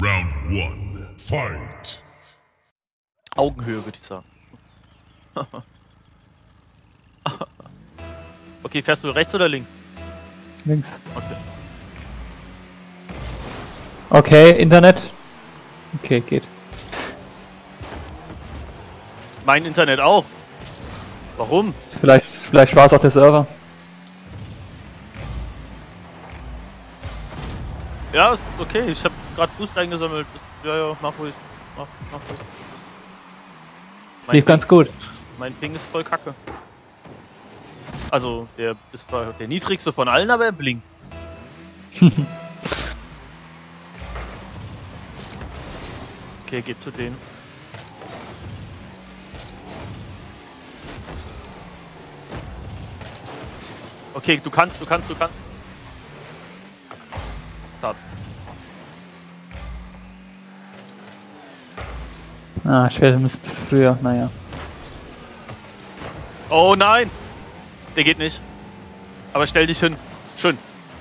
Round 1. Fight! Augenhöhe, würde ich sagen. Okay, fährst du rechts oder links? Links. Okay. Okay, Internet. Okay, geht. Mein Internet auch. Warum? Vielleicht war es auch der Server. Ja, ist okay. Ich habe gerade Boost eingesammelt. Ja, mach ruhig. Mach ruhig. Das lief ganz gut. Mein Ping ist voll kacke. Also, der ist zwar der niedrigste von allen, aber er blinkt. Okay, geht zu denen. Okay, du kannst. Start. Ah, schwer müsste früher, naja. Oh nein! Der geht nicht. Aber stell dich hin. Schön.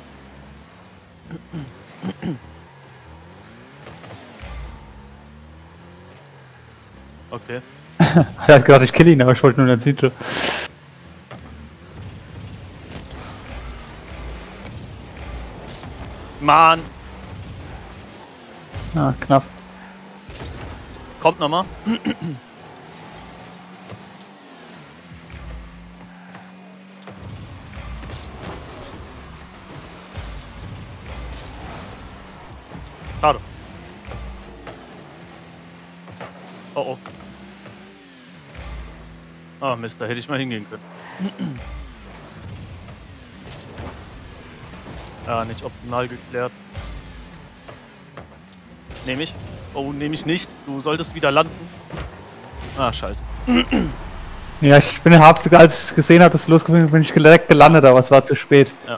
Okay. Er hat gedacht, ich kill ihn, aber ich wollte nur den Zito. Mann! Ah, knapp. Kommt nochmal. Schade. Oh oh. Ah Mist, da hätte ich mal hingehen können. Ja, nicht optimal geklärt. Nehme ich. Oh, nehme ich nicht. Du solltest wieder landen. Ah, scheiße. Ja, ich bin als ich gesehen habe, dass du losgekommen bist, bin ich direkt gelandet, aber es war zu spät. Ja.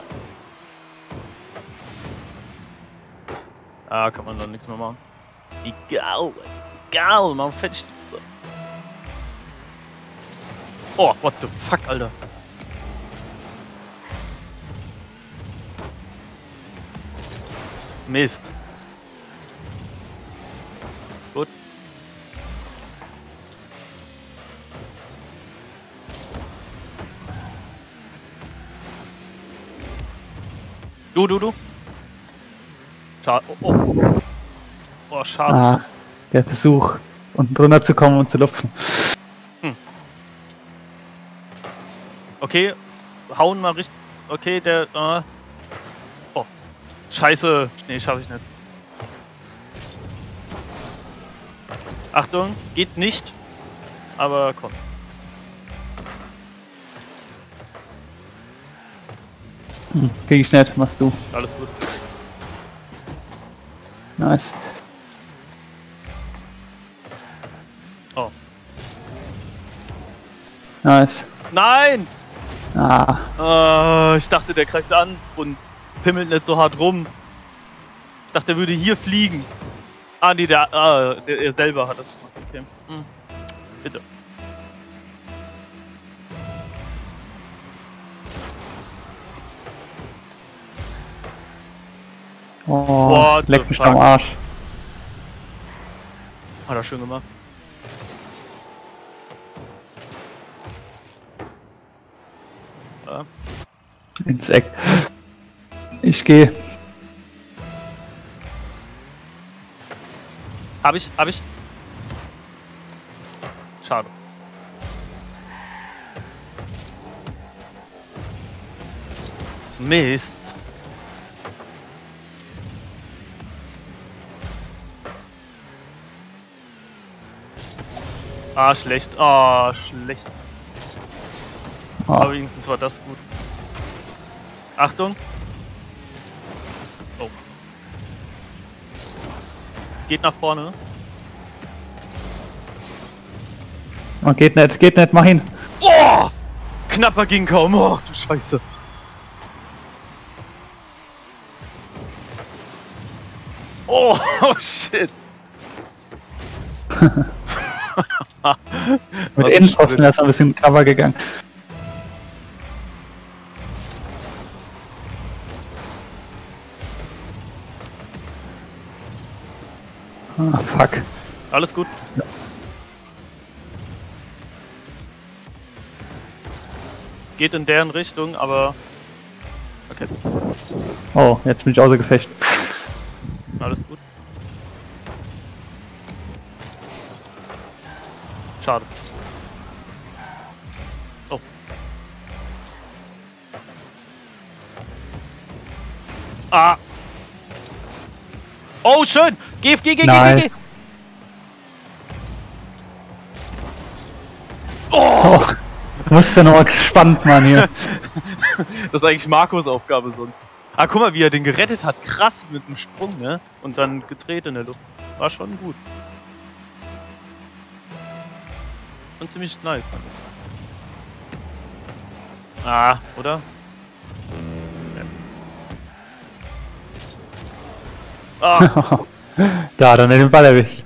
Ah, kann man dann nichts mehr machen. Egal, man fertig. Oh, what the fuck, Alter. Mist. Gut. Du. Schade. Oh, schade. Ah, der Versuch, unten runter zu kommen und zu lupfen. Okay, hauen mal richtig. Okay, der. Oh. Scheiße. Nee, schaffe ich nicht. Achtung, geht nicht. Aber komm. Krieg ich nicht, machst du. Alles gut. Nice. Oh. Nice. Nein! Ah, Ich dachte, der greift an und pimmelt nicht so hart rum. Ich dachte, er würde hier fliegen. Ah, nee, er selber hat das gemacht. Okay. Bitte. oh, What leck the mich fuck? am Arsch. Hat er schön gemacht. Ja. Ins Eck. Ich gehe. Hab ich. Schade. Mist. Ah, schlecht. Schlecht. Oh. Aber wenigstens war das gut. Achtung. Oh. Geht nach vorne. Oh, geht nicht, mach ihn. Oh! Knapper ging kaum. Oh, du Scheiße. Oh, shit. Mit Innenpfosten ist er ein bisschen Cover gegangen. Ah, fuck. Alles gut. Geht in deren Richtung, aber... Okay, Oh, jetzt bin ich außer Gefecht. alles gut. Schade. Oh. Ah! Oh, schön! Geh! Nein. Oh! Oh, du musst ja nochmal gespannt, Mann, hier. Das ist eigentlich Marcos Aufgabe sonst. Ah, guck mal, wie er den gerettet hat. Krass, mit einem Sprung, ne? Und dann gedreht in der Luft. War schon gut. Und ziemlich nice, fand ich. Ah, oder? Ah, Da hat er mir den Ball erwischt.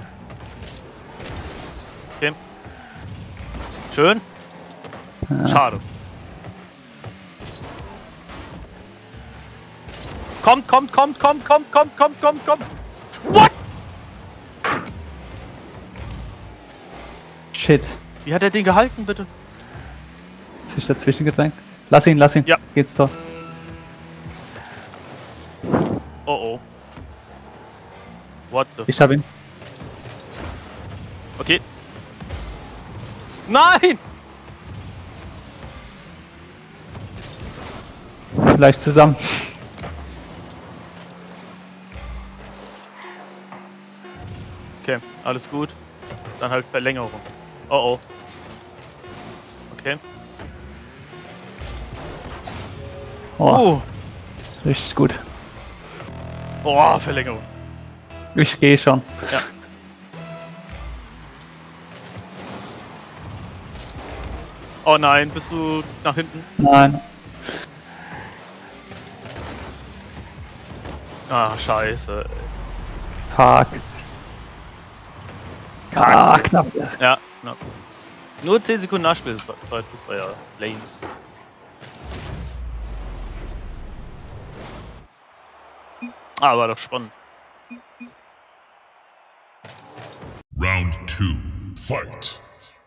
okay. Schön. Schade. Kommt! What? Shit. Wie hat er den gehalten, bitte? Sich dazwischen gedrängt. Lass ihn. Ja. Geht's doch. Oh. What the... Ich hab ihn. Okay. Nein! Vielleicht zusammen. Okay, alles gut. Dann halt Verlängerung. Oh. Okay. Oh, richtig gut. Oh, Verlängerung. Ich gehe schon. Ja. Oh nein, bist du nach hinten? Nein. Ah, scheiße. Fuck. Ah, knapp. Ja, knapp. Nur 10 Sekunden Nachspiel, das war ja lame. Ah, war doch spannend. Round 2. Fight.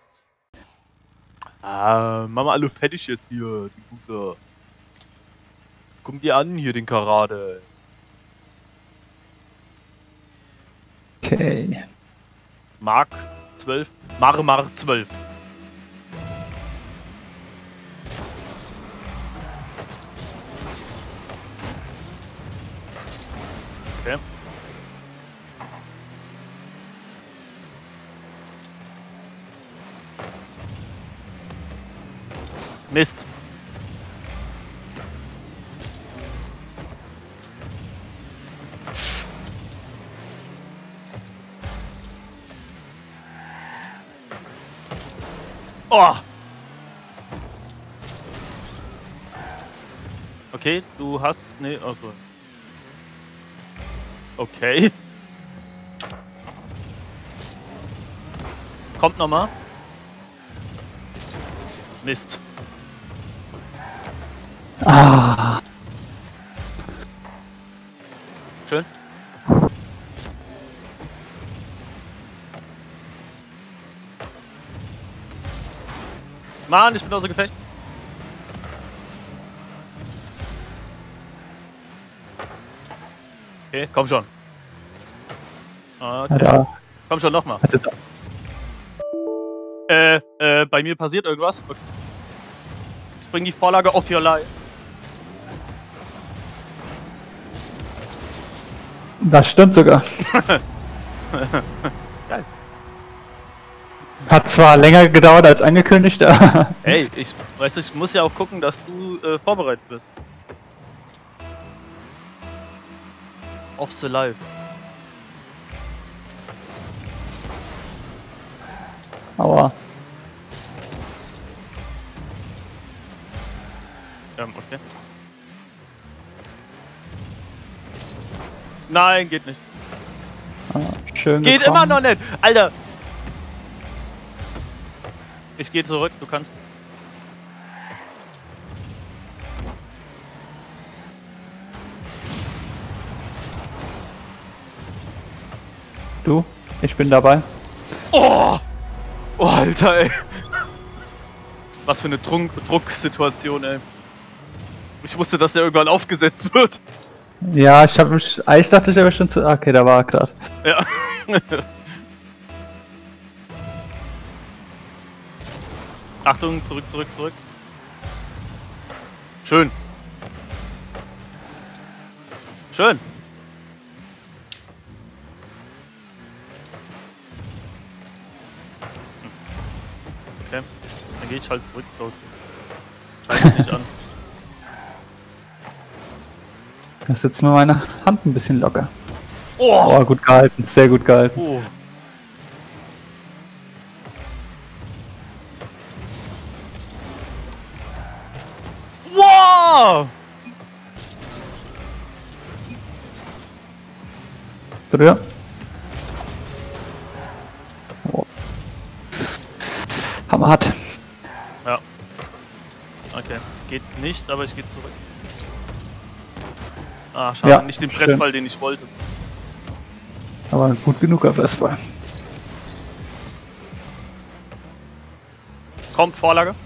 Ah, machen wir alle fertig jetzt hier, die Gute. Guck dir an hier, den Karate. Okay. Mark 12. Mark 12. Okay. Mist. Oh. Okay, du hast... Nee, also... Okay. Kommt nochmal. Mist. Ah. Schön. Mann, ich bin außer Gefecht. Okay, komm schon. Okay. Da. Komm schon, nochmal. Bei mir passiert irgendwas. Okay. Ich bring die Vorlage off your life. Das stimmt sogar. Geil. Hat zwar länger gedauert als angekündigt, aber... Hey, ich muss ja auch gucken, dass du vorbereitet bist. Off the life. Aua. Okay. Nein, geht nicht. Ah, schön Geht gekommen. immer noch nicht! Alter! Ich gehe zurück, du kannst. Du? Ich bin dabei. Oh! Oh, Alter, ey. Was für eine Drucksituation, ey. Ich wusste, dass der irgendwann aufgesetzt wird. Ja, ich dachte, ich wäre schon zu... Okay, da war er gerade. Ja. Achtung, zurück. Schön. Schön. Okay, dann gehe ich halt zurück. So. Scheiß mich nicht an. Da sitzt mir meine Hand ein bisschen locker. Oh! Oh, gut gehalten. Sehr gut gehalten. Oh. Wow! Drüber. Oh. Hammerhart. Ja. Okay. Geht nicht, aber ich gehe zurück. Ah, schade. Ja, nicht den schön. Pressball, den ich wollte. Aber gut genug auf Erstfall. Kommt, Vorlage.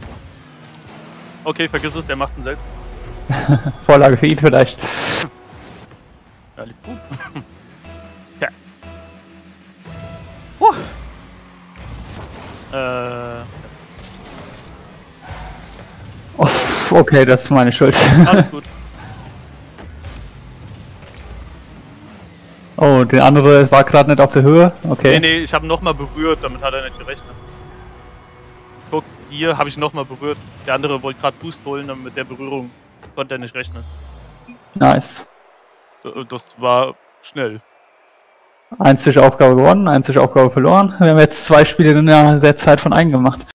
Okay, vergiss es, der macht ihn selbst. Vorlage für ihn vielleicht. Ja, lief gut. Ja. Puh. Oh, okay, das ist meine Schuld. Alles gut. Oh, der andere war gerade nicht auf der Höhe. Okay. Nee, ich habe ihn nochmal berührt, damit hat er nicht gerechnet. Guck, hier habe ich nochmal berührt. Der andere wollte gerade Boost holen, und mit der Berührung konnte er nicht rechnen. Nice. Das war schnell. Einzige Aufgabe gewonnen, einzige Aufgabe verloren. Wir haben jetzt 2 Spiele in der Zeit von 1 gemacht.